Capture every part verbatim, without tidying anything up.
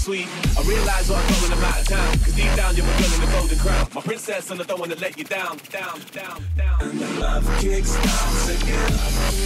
sweet. I realize why I'm throwing them out of town, cause deep down you're a girl in the golden crown. My princess and I don't wanna let you down, down, down, down. And the love kickstarts again.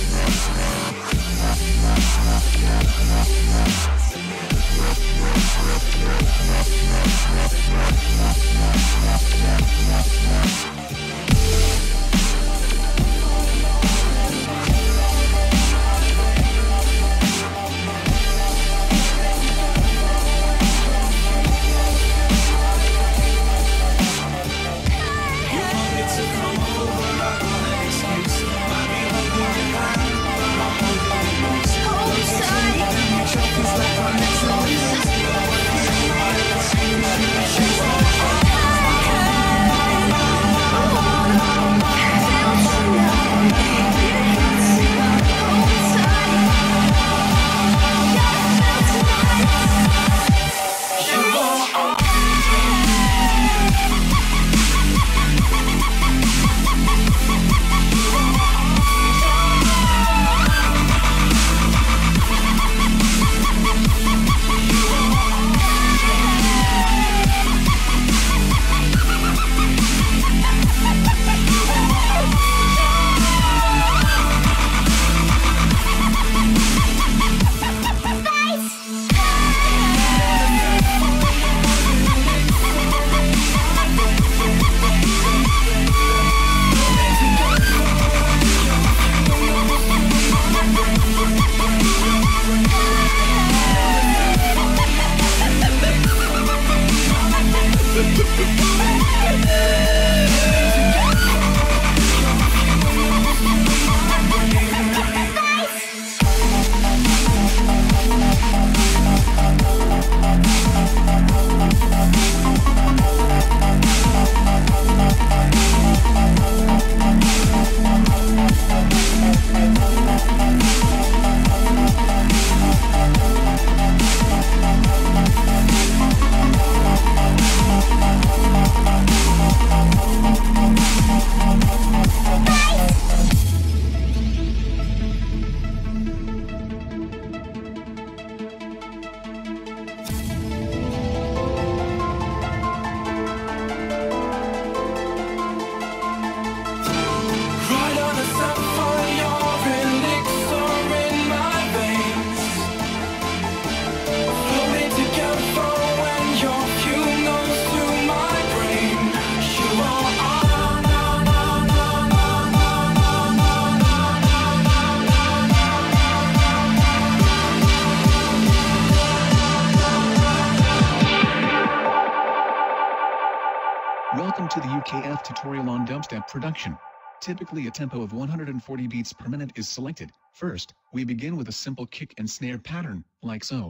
Welcome to the U K F tutorial on dubstep production. Typically a tempo of one hundred forty beats per minute is selected. First, we begin with a simple kick and snare pattern, like so.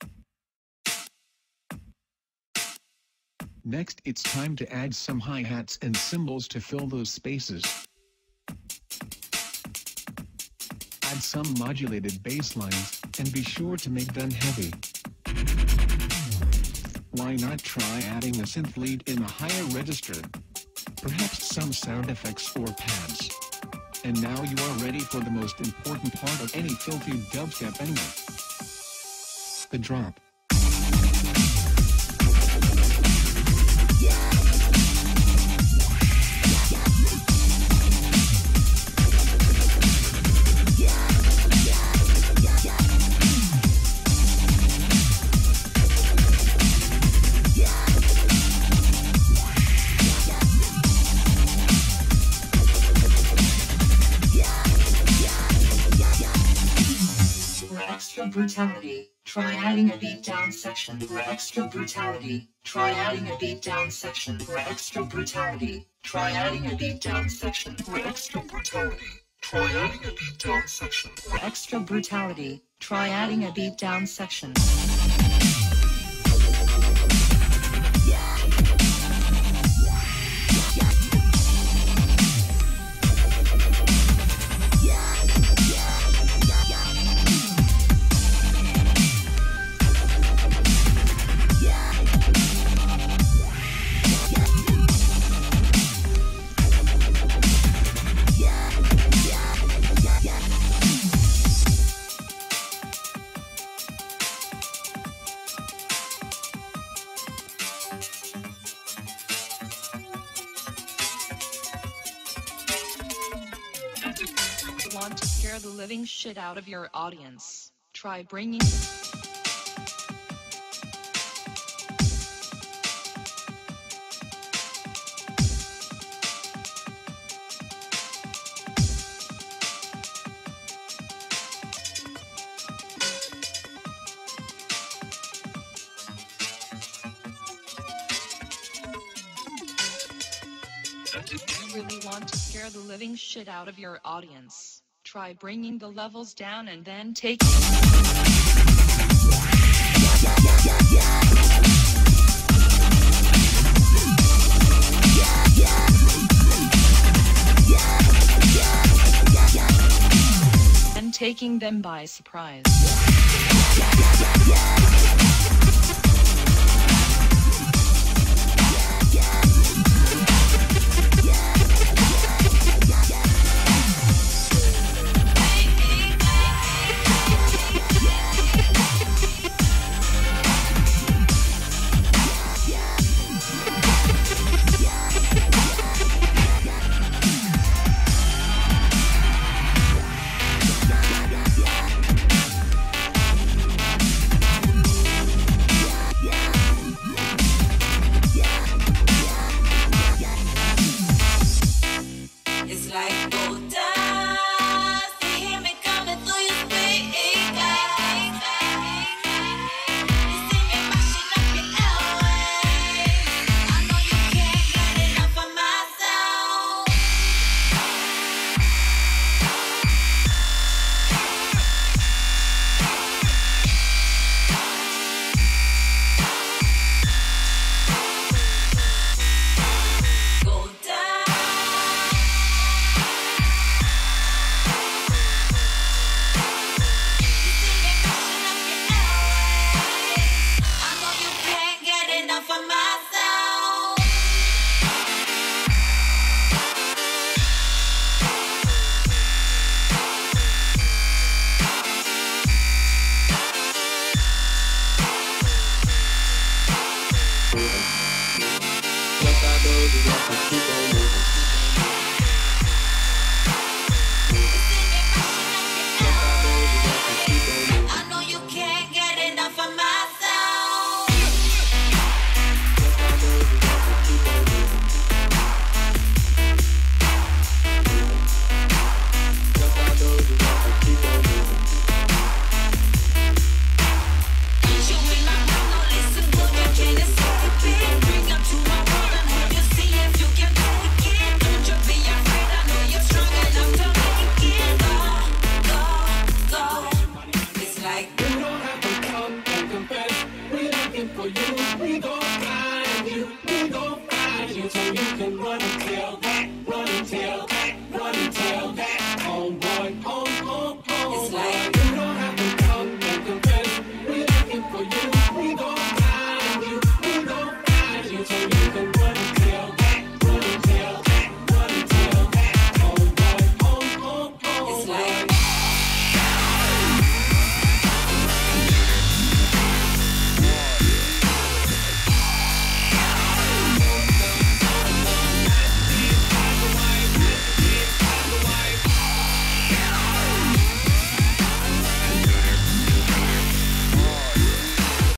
Next, it's time to add some hi-hats and cymbals to fill those spaces. Add some modulated bass lines, and be sure to make them heavy. Why not try adding a synth lead in a higher register? Perhaps some sound effects or pads. And now you are ready for the most important part of any filthy dubstep anyway. The drop. Extra brutality, try adding a beat down section. For extra brutality, try adding a beat down section. For extra brutality, try adding a beat down section. For extra brutality, try adding a beat down section. For extra brutality, try adding a beat down section. want to scare the living shit out of your audience, try bringing... You really want to scare the living shit out of your audience, try bringing the levels down and then take and taking them by surprise.